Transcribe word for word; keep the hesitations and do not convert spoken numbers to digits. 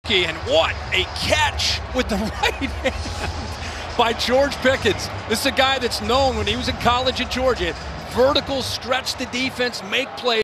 And what a catch with the right hand by George Pickens. This is a guy that's known when he was in college at Georgia. Vertical, stretch the defense, make plays.